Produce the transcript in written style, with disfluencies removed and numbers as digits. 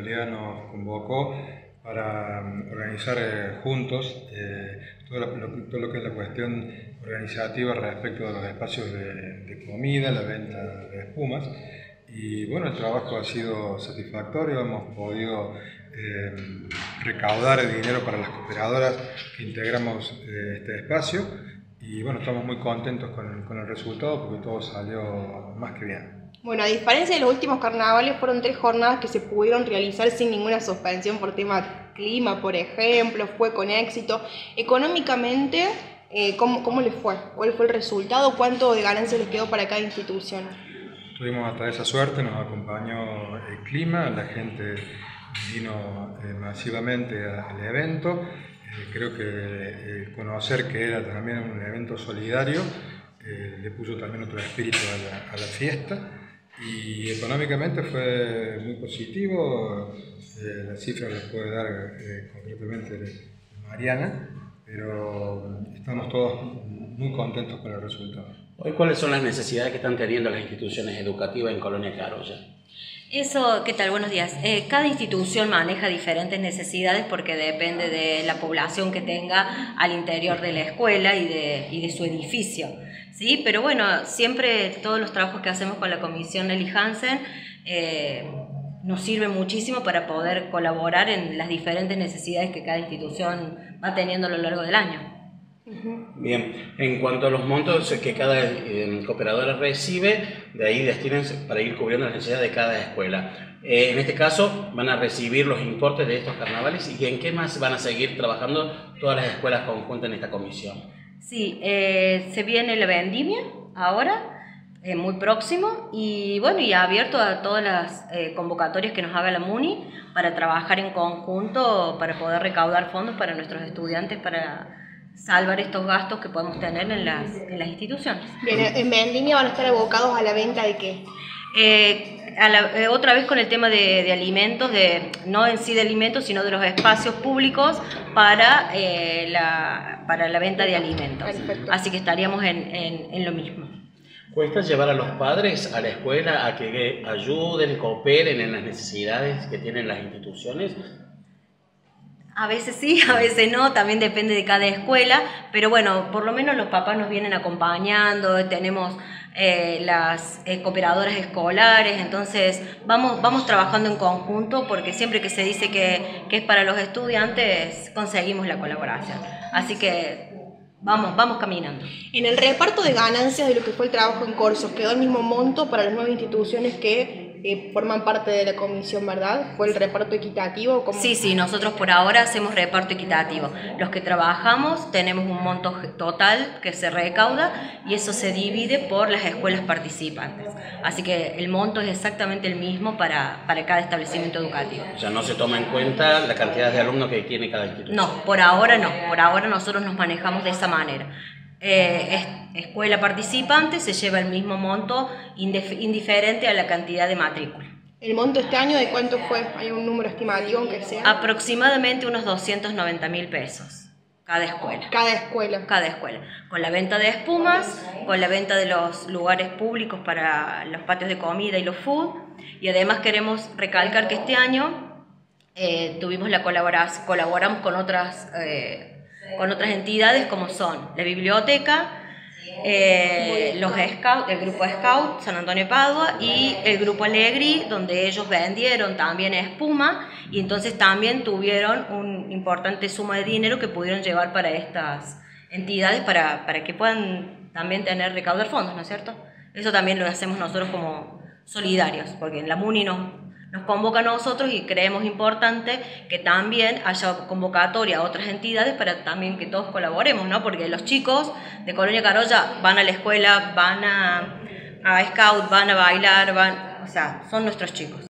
municipalidad nos convocó para organizar juntos todo lo que es la cuestión organizativa respecto de los espacios de comida, la venta de espumas. Y bueno, el trabajo ha sido satisfactorio, hemos podido recaudar el dinero para las cooperadoras que integramos este espacio y bueno, estamos muy contentos con el resultado porque todo salió más que bien. Bueno, a diferencia de los últimos carnavales, fueron 3 jornadas que se pudieron realizar sin ninguna suspensión por tema clima, por ejemplo, fue con éxito. Económicamente, ¿cómo les fue? ¿Cuál fue el resultado? ¿Cuánto de ganancia les quedó para cada institución? Tuvimos hasta esa suerte, nos acompañó el clima, la gente vino masivamente al evento. Creo que conocer que era también un evento solidario le puso también otro espíritu a la fiesta. Y económicamente fue muy positivo, las cifras las puede dar concretamente Mariana, pero estamos todos muy contentos con el resultado. Hoy, ¿cuáles son las necesidades que están teniendo las instituciones educativas en Colonia Carolla? ¿Qué tal? Buenos días. Cada institución maneja diferentes necesidades porque depende de la población que tenga al interior de la escuela y de su edificio, ¿sí? Pero bueno, siempre todos los trabajos que hacemos con la Comisión Nelly Hansen nos sirven muchísimo para poder colaborar en las diferentes necesidades que cada institución va teniendo a lo largo del año. Bien, en cuanto a los montos que cada cooperadora recibe, de ahí destinan para ir cubriendo las necesidades de cada escuela. En este caso, van a recibir los importes de estos carnavales y en qué más van a seguir trabajando todas las escuelas conjuntas en esta comisión. Sí, se viene la vendimia ahora, muy próximo, y bueno, y abierto a todas las convocatorias que nos haga la MUNI para trabajar en conjunto, para poder recaudar fondos para nuestros estudiantes, para salvar estos gastos que podemos tener en las instituciones. Bien, en vendimia van a estar abocados a la venta de ¿qué? Otra vez con el tema de alimentos, no en sí de alimentos, sino de los espacios públicos para la venta de alimentos. Perfecto. Así que estaríamos en lo mismo. ¿Cuesta llevar a los padres a la escuela a que ayuden, cooperen en las necesidades que tienen las instituciones? A veces sí, a veces no, también depende de cada escuela, pero bueno, por lo menos los papás nos vienen acompañando, tenemos las cooperadoras escolares, entonces vamos trabajando en conjunto porque siempre que se dice que es para los estudiantes conseguimos la colaboración, así que vamos caminando. En el reparto de ganancias de lo que fue el trabajo en Corsos, quedó el mismo monto para las 9 instituciones que forman parte de la comisión, ¿verdad? ¿Fue el reparto equitativo? ¿Cómo? Sí, nosotros por ahora hacemos reparto equitativo. Los que trabajamos tenemos un monto total que se recauda y eso se divide por las escuelas participantes. Así que el monto es exactamente el mismo para cada establecimiento educativo. O sea, no se toma en cuenta la cantidad de alumnos que tiene cada institución. No, por ahora no. Por ahora nosotros nos manejamos de esa manera. Escuela participante se lleva el mismo monto indiferente a la cantidad de matrícula. ¿El monto este año de cuánto fue? ¿Hay un número estimativo aunque sea? Aproximadamente unos 290.000 pesos cada escuela. Cada escuela. Cada escuela. Con la venta de espumas, con la venta de los lugares públicos para los patios de comida y los food. Y además queremos recalcar que este año colaboramos con otras entidades como son la biblioteca, los Scouts, el grupo Scout San Antonio de Padua y el grupo Alegri, donde ellos vendieron también espuma y entonces también tuvieron una importante suma de dinero que pudieron llevar para estas entidades para que puedan también recaudar fondos, ¿no es cierto? Eso también lo hacemos nosotros como solidarios, porque en la MUNI nos convoca a nosotros y creemos importante que también haya convocatoria a otras entidades para también que todos colaboremos, ¿no? Porque los chicos de Colonia Carolla van a la escuela, van a Scout, van a bailar, o sea, son nuestros chicos.